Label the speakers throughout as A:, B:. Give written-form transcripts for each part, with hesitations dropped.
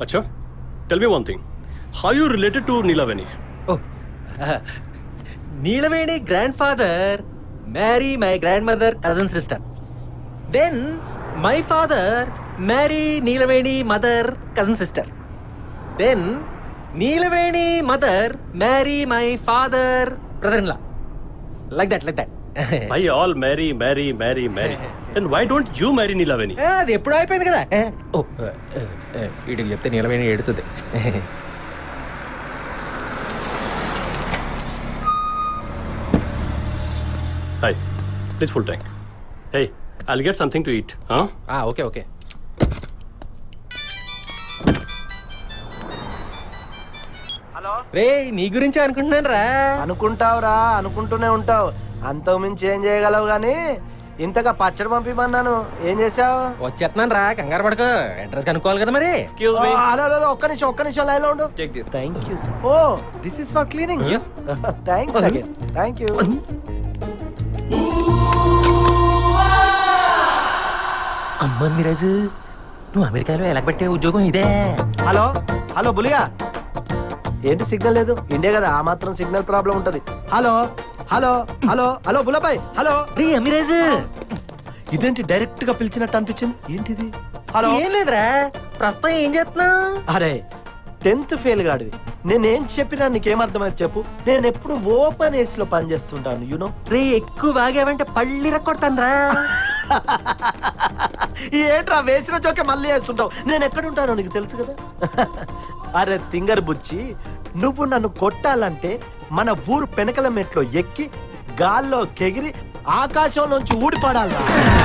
A: Acha, tell me one thing. How you related to Neelavani?
B: Oh, Neelavani grandfather marry my grandmother cousin sister. Then my father marry Neelavani mother cousin sister. Then Neelavani mother marry my father brother-in-law. Like that.
A: Why all marry? Then why don't you marry Neelavani?
B: అది ఎప్పుడు అయిపోయింది కదా. వీడికి చెప్తే Neelavani ఎడుతుంది.
A: Hi, please full tank. Hey, I'll get something to eat. Huh?
B: Okay. రే నీ గురించి అనుకుంటున్నాను రా.
C: అనుకుంటావురా, అనుకుంటూనే ఉంటావు. అంతకు మించి ఏం చేయగలవు గానీ ఇంతగా పచ్చడి పంపిమన్నాను, ఏం చేసావు?
B: వచ్చేస్తున్నాను రా, కంగారు పడకు. అడ్రస్ కనుక్కోవాలి కదా మరి.
A: Excuse me.
C: హలో, ఒక్క నిమిషం లైన్లో ఉండు.
A: Take this.
C: Thank you sir. Oh this is for cleaning. Thanks again. Thank you.
B: అమ్మ మిరాజు, నువ్వు అమెరికాలో ఎలా పెట్టే ఉద్యోగం ఇదే?
C: హలో బులియా, ఏంటి సిగ్నల్ లేదు? ఇండియా కదా, ఆ మాత్రం సిగ్నల్ ప్రాబ్లం ఉంటది. హలో బులబాయ్. హలో
B: రే అమిరాజు,
C: ఇదేంటి డైరెక్ట్ గా పిలిచినట్టు అనిపించింది, ఏంటిది? హలో.
B: ఏం లేదురా, ప్రస్తుతం ఏం చేస్తున్నావు?
C: అరే 10th ఫెయిల్ గాడివి, నేనేం చెప్పినా నీకేం అర్థమైంది చెప్పు? నేను ఎప్పుడు ఓపెన్ ఏసీ లో పని చేస్తుంటాను, యూనో.
B: రే ఎక్కువ బాగావంటే పళ్ళి రక్కొడతాను రా.
C: ఏంట్రా వేసిన చోకే మళ్ళీ వేస్తుంటావు? నేను ఎక్కడుంటానో నీకు తెలుసు కదా. అరే తింగర్ బుచ్చి, నువ్వు నన్ను కొట్టాలంటే మన ఊరు పెనకల మెట్లో ఎక్కి గాల్లో కెగిరి ఆకాశంలోంచి ఊడిపడాలి.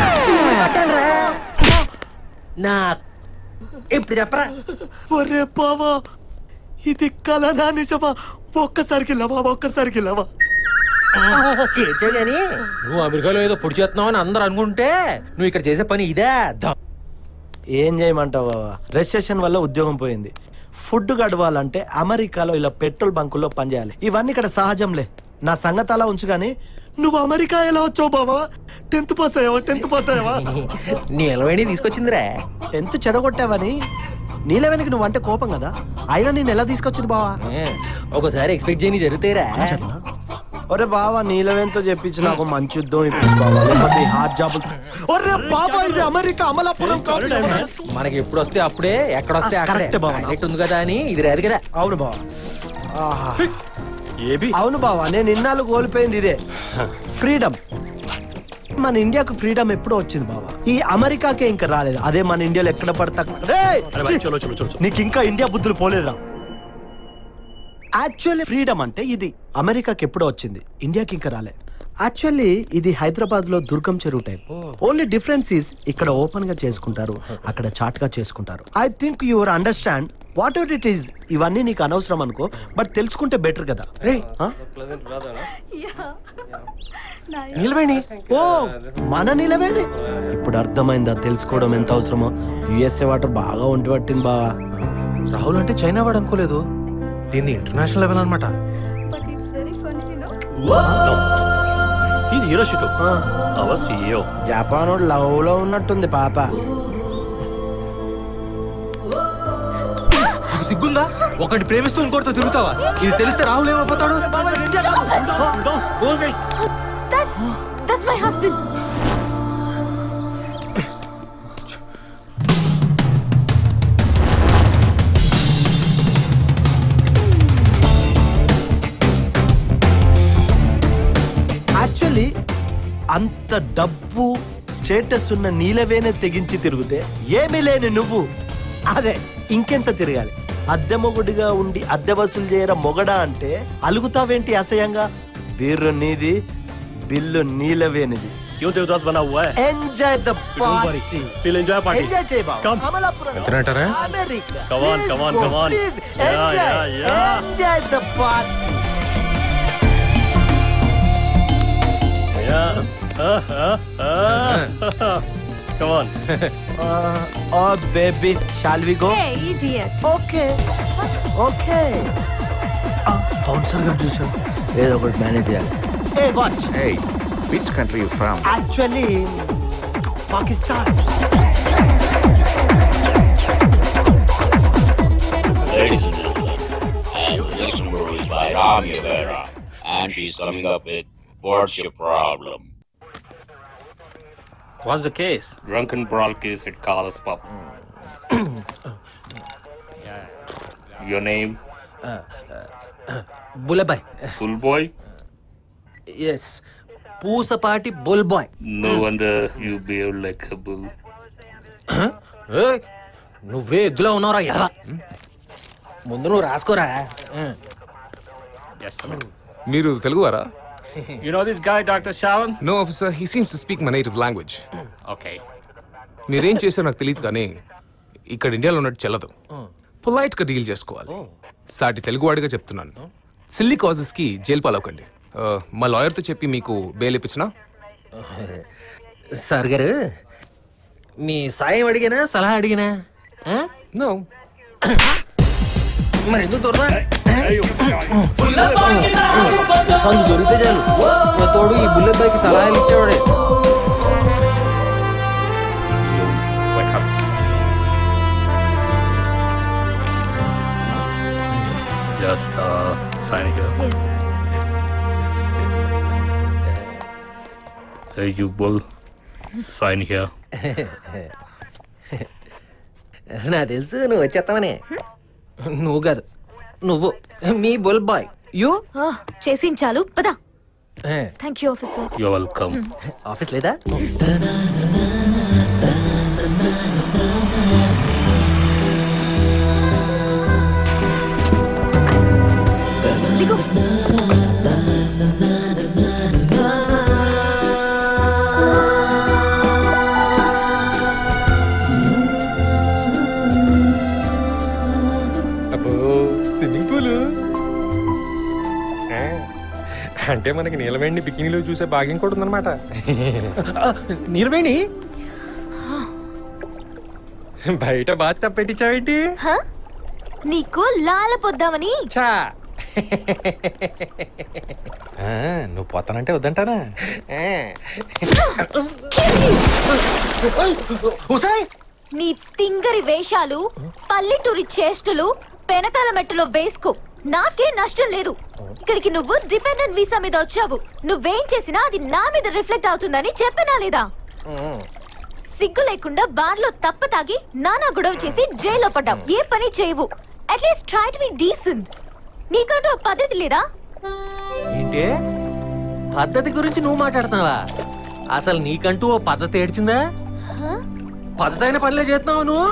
B: నా ఇప్పుడు చెప్పరా.
C: ఒరే బావా, ఇది కలనా నిజమా? ఒక్కసారికి లవా.
B: ఏడ్చావు గాని నువ్వు అమెరికాలో ఏదో పొడి చేస్తున్నావు అని అందరూ అనుకుంటే నువ్వు ఇక్కడ చేసే పని ఇదే.
C: ఏం చేయమంటావు బావా, రెసెషన్ వల్ల ఉద్యోగం పోయింది. ఫుడ్ గడవాలంటే అమెరికాలో ఇలా పెట్రోల్ బంకుల్లో పనిచేయాలి. ఇవన్నీ ఇక్కడ సహజంలే. నా సంగతి అలా ఉంచు గానీ, నువ్వు అమెరికా ఎలా వచ్చావు బావా? 10th పాస్ అయ్యావా?
B: Neelavani తీసుకొచ్చిందిరా.
C: 10th చెడగొట్టావని నీలవేనికి నువ్వంటే కోపం కదా, అయినా నేను ఎలా తీసుకొచ్చింది బావా?
B: ఒకసారి ఎక్స్పెక్ట్ చేయని జరుగుతాయిరా.
C: ఒరే బావా, నీలవేంతో చెప్పించి నాకు మంచి యుద్ధం ఇప్పుడు బావా, లేకపోతే హార్డ్ జాబ్. ఒరే బావా, ఇది అమెరికా అమలాపురం కాదు.
B: మనకి ఎప్పుడు వస్తే అప్పుడే, ఎక్కడ వస్తే అక్కడే ఉంది కదా అని ఇది రాదు కదా.
C: అవును బావా. అవును బావా, నేను ఇన్నాళ్ళు కోల్పోయింది ఇదే, ఫ్రీడమ్. మన ఇండియాకు ఫ్రీడమ్ ఎప్పుడో వచ్చింది బావా, ఈ అమెరికాకే ఇంకా రాలేదు. అదే మన ఇండియాలో ఎక్కడ పడతా. నీకు ఇంకా ఇండియా బుద్ధులు పోలేదురా. యాక్చువల్లీ ఫ్రీడమ్ అంటే ఇది అమెరికాకి ఎప్పుడో వచ్చింది, ఇండియాకి ఇంకా రాలేదు. యాక్చువల్లీ ఇది హైదరాబాద్ లో Durgam Cheruvu type. Only difference is ఇక్కడ ఓపెన్ గా చేసుకుంటారు, అక్కడ చాట్ గా చేసుకుంటారు. I think your understand whatever it is. ఇవన్నీ నీకు అనవసరం అనుకో, బట్ తెలుసుకుంటే బెటర్ కదా.
B: Neelavani,
C: ఓ మన Neelavani, ఇప్పుడు అర్థమైందా తెలుసుకోవడం ఎంత అవసరమో? యుఎస్ఏ వాటర్ బాగా ఒంటి పట్టింది బావా.
B: రాహుల్ అంటే చైనా వాడు అనుకోలేదు, దీన్ని ఇంటర్నేషనల్ లెవెల్ అనమాట.
C: జపాన్ లవ్ లో ఉన్నట్టుంది పాప.
B: సిగ్గుందా? ఒకటి ప్రేమిస్తూ ఇంకోటితో తిరుగుతావా? ఇది తెలిస్తే రాహుల్ ఏమైపోతాడు?
D: That's my husband.
C: యాక్చువల్లీ అంత డబ్బు స్టేటస్ ఉన్న నీలవేనే తెగించి తిరిగితే ఏమీ లేని నువ్వు అదే ఇంకెంత తిరగాలి? అద్దె మొగుడిగా ఉండి అద్దె వసూలు చేయరా మొగడా అంటే అలుగుతావేంటి అసహ్యంగా? బీర్రు నీది, బిల్లు నీలవేనిది.
A: क्यों देवदास बना हुआ है?
C: Enjoy the party.
A: We'll enjoy party.
C: Enjoy చేయి బావ.
A: Come.
C: అమలాపురం.
B: ఎంతనంటారా?
C: America.
A: Come on, come on, come on.
C: Please
A: Yeah,
C: enjoy.
A: yeah, yeah.
C: Enjoy the party.
A: Yeah. Come on.
C: Oh baby, shall we go?
D: Hey, idiot.
C: Okay. Okay. Bouncer గారు చూసాం, ఏదో ఒకటి manage చేయాలి. Hey, watch.
E: Hey, which country you from?
C: Actually, Pakistan.
F: Ladies and gentlemen, and the next movie is by Rami Vera, and she's coming up with What's Your Problem?
A: What's the case?
F: Drunken brawl case at Carl's Pub. Your name?
B: Bullabbai.
F: Bull Boy?
B: Yes, Pusapati bull boy.
F: No wonder you behave like a bull.
B: నువ్వే ఎద్దులో ఉన్నావురా ఎలా? ముందు నువ్వు రాసుకోరా.
F: Yes, sir.
G: మీరు తెలుగువారా?
F: You know this guy, Dr. Shawan?
G: No officer, he seems to speak my native language.
F: Okay.
G: మీరేం చేశారో నాకు తెలియదు కానీ ఇక్కడ ఇండియాలో ఉన్నట్టు చెల్లదు. పొలైట్ గా డీల్ చేసుకోవాలి. సాటి తెలుగువాడిగా చెప్తున్నాను, సిల్లీ కాజెస్ కి జైలు పాలవకండి. మా లాయర్తో చెప్పి మీకు బెయిల్ ఇప్పించినా?
B: సార్ గారు, మీ సాయం అడిగినా సలహా అడిగినా?
G: నో.
B: మరి ఎందుకు దొరదా? దొరికితే చాలు, తోడు ఈ బుల్లెట్ బాయ్కి సలహాలు ఇచ్చేవాడే.
F: Just sign here. Hey, you bull. Sign here.
B: నా తెలుసు నువ్వు వచ్చేస్తావనే. నువ్వు కాదు, నువ్వు మీ బుల్ బాయ్. యూ
D: చేసించాలు పదా. Thank you officer.
F: You're welcome.
B: Office లేదా?
D: దిగు.
B: అబ్బో, స్విమ్మింగ్ పూల్ అంటే మనకి నీలవేణి బికినీలో చూసే భాగ్యం కూడా ఉందన్నమాట. నీలవేణి బయట బాత్ తప్పెట్టించావేంటి?
D: నీకు లాల పొద్దామని.
B: చా, నువ్వు పోతానంటే వద్దంటానా?
D: నీ తింగరి వేషాలు, పల్లెటూరి చేష్టలు పెనకాల మెట్టులో వేసుకో. నాకే నష్టం లేదు. ఇక్కడికి నువ్వు డిపెండెంట్ వీసా మీద వచ్చావు. నువ్వేం చేసినా అది నా మీద రిఫ్లెక్ట్ అవుతుందని చెప్పినా లేదా? సిగ్గు లేకుండా బార్లో తప్ప తాగి నానా గొడవ చేసి జైల్లో పడ్డావు. ఏ పని చేయవు. At least try to be decent. నీకంటూ పద్ధతి లేదా?
B: ఏంటి పద్ధతి గురించి నువ్వు మాట్లాడుతున్నావా? అసలు నీకంటూ ఓ పద్ధతి ఏడ్చిందా? పద్ధతి అయిన పనిలే చేస్తున్నావు నువ్వు.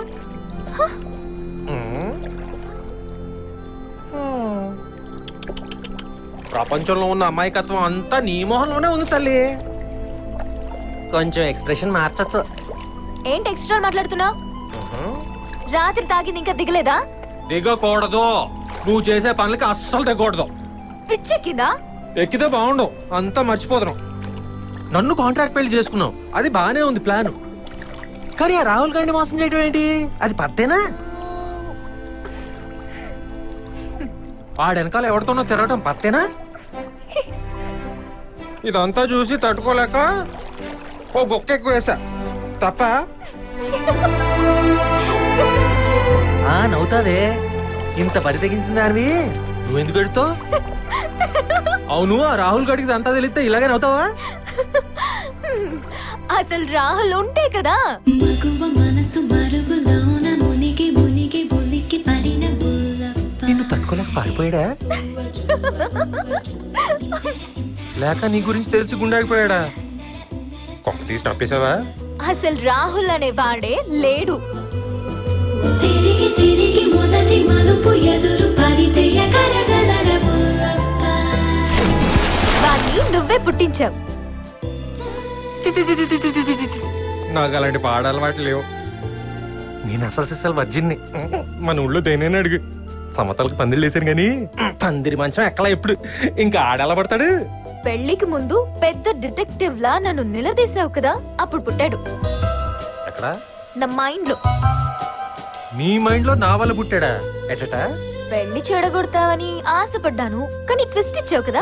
B: ప్రపంచంలో ఉన్న అమాయకత్వం అంతా నీ మొహంలోనే ఉంది తల్లి. కొంచెం ఎక్స్ప్రెషన్ మార్చచ్చు.
D: ఏంటి ఎక్స్ట్రా మాట్లాడుతున్నావు? రాత్రి తాగింది ఇంకా దిగలేదా?
B: దిగకూడదు. నువ్వు చేసే పనులకి అస్సలు దిగకూడదు.
D: పిచ్చెక్కిందా?
B: ఎక్కితే బాగుండవు, అంతా మర్చిపోతున్నావు. నన్ను కాంట్రాక్ట్ పెళ్లి చేసుకున్నావు, అది బానే ఉంది ప్లాన్. కానీ ఆ రాహుల్ గాంధీ మోసం చేయడం ఏంటి? అది పద్ధతేనా? వాడు వెనకాల ఎవరితోనో తిరగటం పద్ధతేనా? ఇదంతా చూసి తట్టుకోలేక ఓ బొక్క ఎక్కువ వేసా తప్ప. నవ్వుతాదే, ఇంత పరి తెగించింది దానివి. నువ్వెందుకు పెడతావు? అవును, ఆ రాహుల్ గడికి అంతా తెలిస్తే ఇలాగే నవ్వుతావా?
D: అసలు రాహుల్ ఉంటే కదా.
B: నిన్ను తట్టుకోలేక పారిపోయాడా? లేక నీ గురించి తెలిసి గుండాగిపోయాడా? కొత్త తీసి తప్పేశావా?
D: అసలు రాహుల్ అనే వాడే లేడు. వాడిని నువ్వే పుట్టించావు.
B: నాకు అలాంటి పాడాలవాటు లేవు. నేను అసలు సిసలు వర్జిన్ని. మన ఊళ్ళో దేనైనా అడుగు, సమతలకు పందిళ్ళు వేసాను గాని పందిరి మంచం ఎక్కలా. ఎప్పుడు ఇంకా ఆడేలా పడతాడు?
D: పెళ్లికి ముందు పెద్ద డిటెక్టివ్ లా నన్ను నిలదీసావు కదా, అప్పుడు పుట్టాడు.
B: ఎక్కడ?
D: నా మైండ్ లో.
B: నీ మైండ్ లో నా వల్ల పుట్టాడా? ఎటట?
D: పెళ్లి చెడగొడతావని ఆశపడ్డాను, కానీ ట్విస్ట్ ఇచ్చావు కదా.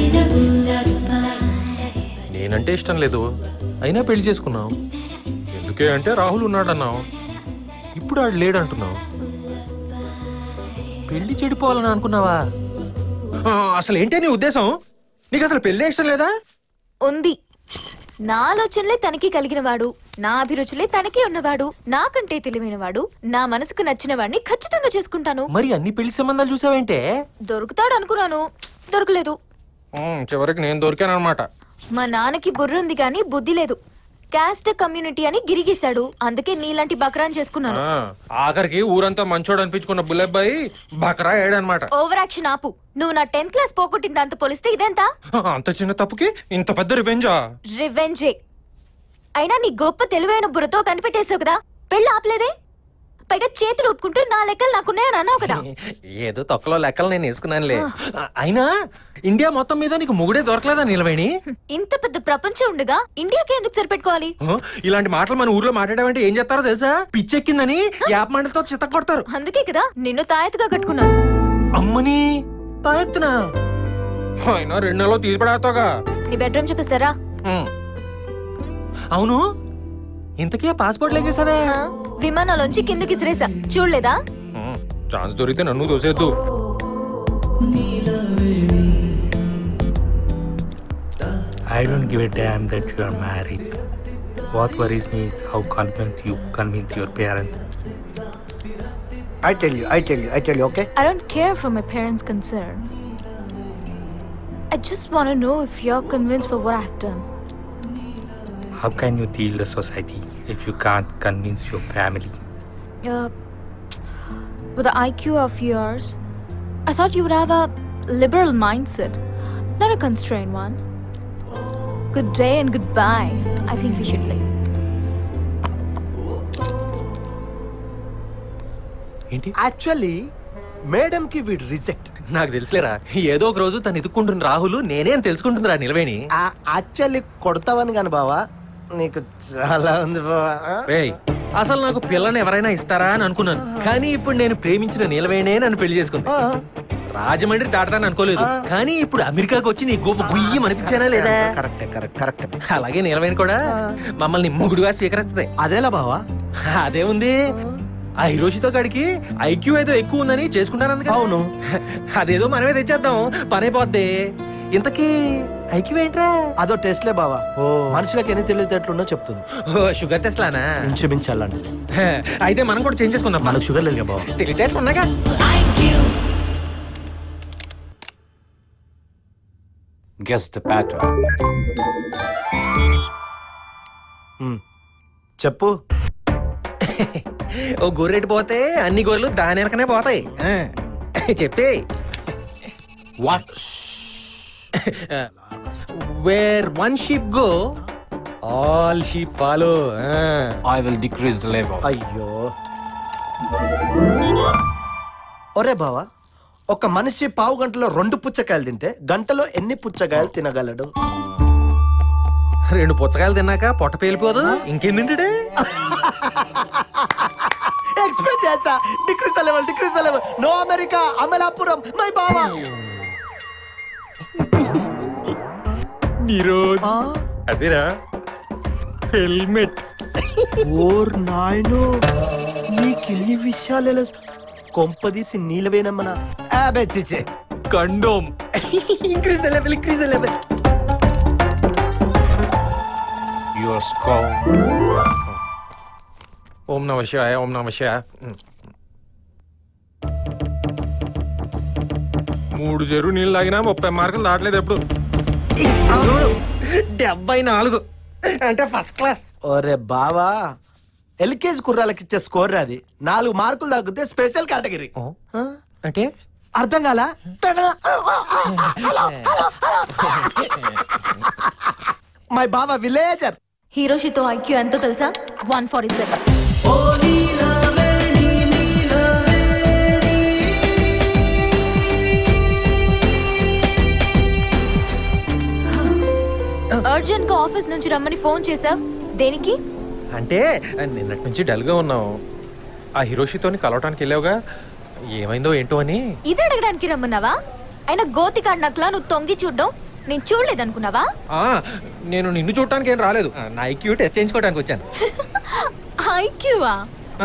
B: నేనంటే ఇష్టం లేదు, అయినా పెళ్లి చేసుకున్నావు. అందుకే అంటే రాహుల్ ఉన్నాడన్నావు, ఇప్పుడు ఆడు లేడంటున్నావు. పెళ్లి చెడిపోవాలని అనుకున్నావా? అసలు ఏంటి నీ ఉద్దేశం? నీకు అసలు పెళ్లి ఇష్టం లేదా?
D: ఉంది. నా ఆలోచనలే తనకి కలిగినవాడు, నా అభిరుచులే తనకి ఉన్నవాడు, నాకంటే తెలివైనవాడు, నా మనసుకు నచ్చిన వాడిని ఖచ్చితంగా చేసుకుంటాను.
B: మరి అన్ని పెళ్లి సంబంధాలు చూసావేంటే?
D: దొరుకుతాడు అనుకున్నాను, దొరకలేదు.
B: చివరికి నేను దొరికాను అనమాట.
D: మా నాన్నకి బుర్రుంది కానీ బుద్ధి లేదు. క్యాస్ట్ కమ్యూనిటీ అని గిరిగీశాడు. అందుకే నీలాంటి బక్రాన్ చేసుకున్నాను.
B: ఆఖరికి ఊరంతా మంచోడు అనిపించుకున్న బుల్లెబ్బాయి బకరా ఏడనమాట.
D: ఓవర్ యాక్షన్ ఆపు. నువ్వు నా 10th క్లాస్ పోగొట్టిన దాంతో పోలిస్తే ఇదెంత?
B: అంత చిన్న తప్పుకి ఇంత పెద్ద రివెంజా?
D: రివెంజే. అయినా నీ గొప్ప తెలివైన బుర్రతో కనిపెట్టేసావు కదా, పెళ్ళి ఆపలేదే. పైగా చేతులు ఊపుకుంటూ నా లెక్కలు నాకున్నాయని అన్నావు కదా.
B: ఏదో తొక్కలో లెక్కలు నేను వేసుకున్నానులే. అయినా ఇండియా మొత్తం మీద నీకు మొగుడే దొరకలేదా నీలవేణి?
D: ఇంత పెద్ద ప్రపంచం ఉండగా ఇండియాకి ఎందుకు సరిపెట్టుకోవాలి?
B: ఇలాంటి మాటలు మన ఊర్లో మాట్లాడామంటే ఏం చేస్తారో తెలుసా? పిచ్చెక్కిందని యాప్ మంటలతో చిత్త కొడతారు.
D: అందుకే కదా నిన్ను తాయెత్తుగా కట్టుకున్నాను.
B: అమ్మని తాయెత్తునా? అయినా 2 నెలలు తీసిపడేస్తావుగా.
D: నీ బెడ్రూమ్ చూపిస్తారా?
B: అవును, ఇంతకీ పాస్పోర్ట్ లేకేసావే?
D: విమానాలోంచి కిందకి సిరేసా, చూడలేదా?
B: ఛాన్స్ దొరికితే నన్ను దోసేద్దు.
H: I don't give a damn that you are married. What worries me is how confident you convince your parents.
C: I tell you, okay?
D: I don't care for my parents' concern. I just want to know if you're convinced for what I've done.
H: How can you deal the society if you can't convince your family?
D: With the IQ of yours, I thought you would have a liberal mindset, not a constrained one. Good day and goodbye. I think we should leave.
B: ఏంటి?
C: Actually madam కి వీడు reject.
B: నాకు తెలుసులేరా, ఏదో ఒక రోజు తను ఎదుక్కుంటుంది రాహుల్, నేనే అని తెలుసుకుంటుందిరా నిలవేణి.
C: యాక్చువల్లీ కొడతావని కాని బావా, నీకు చాలా ఉంది బావా.
B: అసలు నాకు పిల్లని ఎవరైనా ఇస్తారా అని అనుకున్నాను, కానీ ఇప్పుడు నేను ప్రేమించిన నీలవేణే నన్ను పెళ్లి చేసుకుంది. రాజమండ్రి దాటతాను అనుకోలేదు, కానీ ఇప్పుడు అమెరికాకి వచ్చి నీ గొప్ప గుయ్యం అనిపించానా లేదా?
C: కరెక్ట్.
B: అలాగే నీలవేణి కూడా మమ్మల్ని మొగుడుగా స్వీకరిస్తుంది.
C: అదేలా బావా?
B: అదే ఉంది. ఆ హిరోషితో కాడికి ఐక్యూ ఏదో ఎక్కువ ఉందని చేసుకుంటాను.
C: అవును,
B: అదేదో మనమే తెచ్చేద్దాం, పనైపోద్ది. ఇంతకీ ఐక్యూ ఏంట్రా?
C: అదో టెస్ట్లే బావా. మనుషులకు ఎన్ని తెలివితేటలుందో చెప్తుంది.
B: షుగర్ టెస్ట్ లానా?
C: ఇంచుమించాలండి.
B: అయితే మనం కూడా చేంజ్ చేసుకుందాం.
C: మనకు షుగర్ లేదు బావా.
B: తెలివితేటలు ఉన్నాగా.
A: Guess the pattern.
C: చెప్పు.
B: ఓ గొర్రెటి పోతే అన్ని గొర్రెలు దాని వెనకనే పోతాయి. చెప్పి
A: What?
B: Where one sheep go, all sheep follow.
A: I will decrease the level.
C: అయ్యో ఒరే బావా, ఒక మనిషి పావు గంటలో 2 పుచ్చకాయలు తింటే గంటలో ఎన్ని పుచ్చకాయలు తినగలడు?
B: 2 పుచ్చకాయలు తిన్నాక పొట్ట పేలిపోదు, ఇంకేం తింటాడే?
C: ఎక్స్పెక్ట్ చేసా. Decrease the level. No America, Amalapuram my బావా.
B: నీరోజ్ అదేరా హెల్మెట్.
C: ఓర్ నాయనో, నీకిన్ని విషయాలు కొంపదీసి నీలవేనమ్మన. చిచే
B: condom. Increase the level.
A: Your skull.
B: ఓం నమః శివాయ. 3 చెరువు నీళ్ళు తాగినా 30 మార్కులు దాటలేదు ఎప్పుడు. 74 అంటే ఫస్ట్ క్లాస్.
C: ఒరే బావా, ఎల్కేజీ కుర్రాలకి ఇచ్చే స్కోర్ అది. 4 మార్కులు తగ్గితే స్పెషల్ కేటగిరీ.
B: అంటే
C: అర్థం కాలా? మై బావా విలేజర్.
D: హిరోషితో ఐక్యూ ఎంతో తెలుసా? 147. అర్జెంట్ గా ఆఫీస్ నుంచి రమ్మని ఫోన్ చేశావ్, దేనికి?
B: అంటే నిన్నటి నుంచి డల్ గా ఉన్నావు. ఆ హిరోషితోని కలవటానికి వెళ్ళావుగా, ఏమైందో ఏంటో అని.
D: ఇది అడగడానికి రమ్మన్నావా? అయినా గోతికాడ్ నక్లా నువ్వు తొంగి చూడడం నేను చూడలేదనుకున్నావా?
B: నేను నిన్ను చూడటానికి ఏం రాలేదు, నా ఐక్యూ టెస్ట్ చేయించుకోవడానికి వచ్చాను.
D: ఐక్యూవా?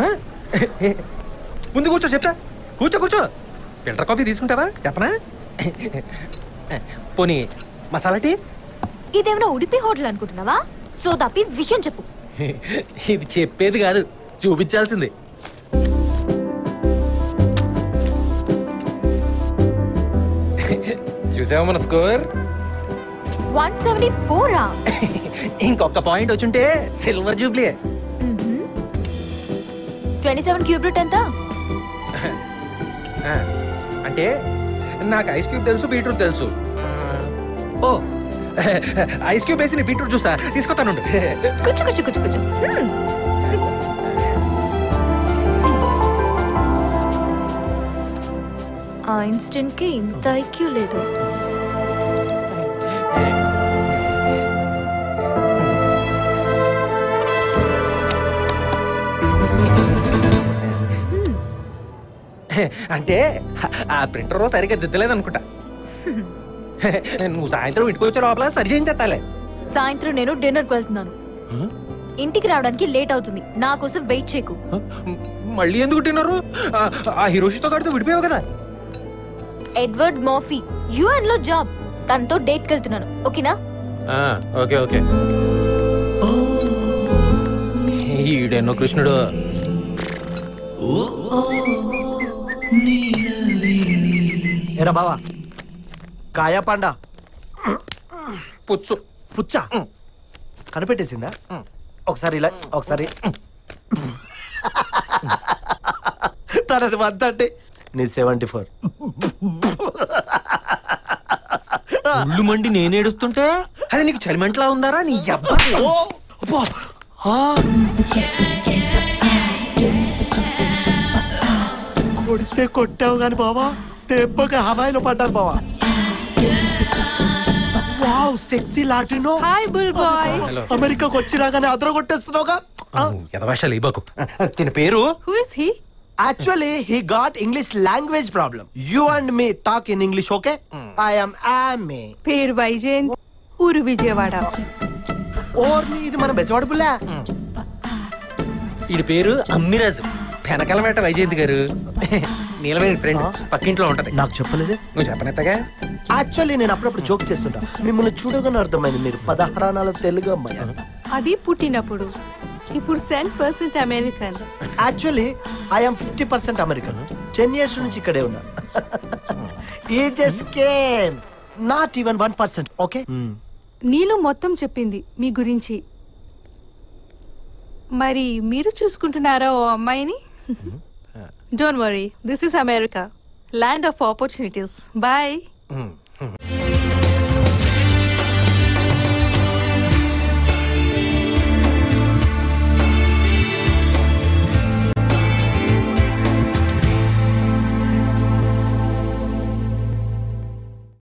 B: ముందు కూర్చో చెప్తా. కూర్చో. ఫిల్టర్ కాఫీ తీసుకుంటావా చెప్పనా? పోనీ మసాలా టీ?
D: ఇదేమైనా ఉడిపి హోటల్ అనుకుంటున్నావా? సో తప్పి విషయం చెప్పు.
B: ఇది చెప్పేది కాదు, చూపించాల్సింది. చూసావా మన స్కోర్?
D: 174.
B: ఇంకొక పాయింట్ వచ్చుంటే సిల్వర్ జూబ్లీ.
D: 27 క్యూబ్ రూట్ ఎంత?
B: అంటే నాకు ఐస్ క్యూబ్ తెలుసు, బీట్రూట్ తెలుసు. ఓ ఐస్ క్యూబ్ వేసి బీట్రూట్ చూసా తీసుకొస్తాను.
D: కూర్చో. ఐన్స్టీన్ కి ఇంత ఐక్యూ లేదు.
B: అంటే ఆ ప్రింటర్ సరిగ్గా దిద్దలేదు అనుకుంటా. నువ్వు సాయంత్రం ఇంటికి వచ్చే లోపల సరి చేయించేస్తాలే.
D: సాయంత్రం నేను డిన్నర్కి వెళ్తున్నాను. ఇంటికి రావడానికి లేట్ అవుతుంది, నా కోసం వెయిట్ చేయకు.
B: మళ్ళీ ఎందుకు తిన్నారు? ఆ హిరోషితో గారితో విడిపోయావు కదా.
D: ఎడ్వర్డ్ మోఫీ యుఎన్ లో జాబ్, తనతో డేట్కి వెళ్తున్నాను. ఓకేనా?
B: ఓకే. ఈడెన్నో కృష్ణుడు.
C: ఎరా బావా, కాయా పండా?
B: పుచ్చా
C: కనిపెట్టేసిందా? ఒకసారి ఇలా, ఒకసారి. తనది 130, నీ 74.
B: ఒళ్ళు మండి నేనేడుస్తుంటే అది నీకు చలిమంటలా ఉందారా నీ అబ్బా?
C: కొడితే కొట్టావు గాని బావా, దెబ్బకి హవాయిలో పడ్డాను బావా. Wow, sexy Latino.
I: Hi bull boy.
C: అమెరికాకు వచ్చినా గానీ అదర కొట్టేస్తున్నావుగా.
B: ఎదవేషాలు ఇవ్వకు. తిన పేరు?
I: Who is he?
C: Actually, he got English language problem. You and me talk in English, okay? I am Amy.
I: పేరు వైజయంత్, ఊరు విజయవాడ.
C: ఓర్ని, ఇది మన బెజవాడ బుల్లా.
B: ఇది పేరు అమ్మిరాజు, పెనకలమేట వైజయంతి గారు. నీలవేణి ఫ్రెండ్, పక్కింట్లో ఉంటది.
C: నాకు చెప్పలేదే.
B: నువ్వు చెప్పనెత్తగా.
C: యాక్చువల్లీ నేను అప్పుడప్పుడు జోక్ చేస్తుంటా. మిమ్మల్ని చూడగానే అర్థమైంది మీరు 16 తెలుగు అమ్మాయి.
I: అది పుట్టినప్పుడు. ఇప్పుడు 10% American.
C: Actually I'm 50% American. 10 years నుంచి ఇక్కడే ఉన్నా. ఈ just came, not even 1%. Okay,
I: నీలో మొత్తం చెప్పింది మీ గురించి. మరి మీరు చూసుకుంటున్నారా ఓ అమ్మాయిని? Don't worry, this is America, land of opportunities. Bye.